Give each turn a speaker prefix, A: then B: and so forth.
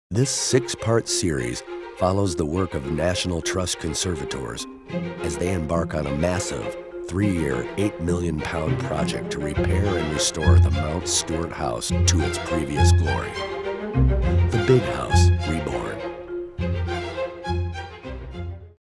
A: This six-part series follows the work of National Trust conservators as they embark on a massive 3-year, £8 million project to repair and restore the Mount Stewart house to its previous glory. The Big House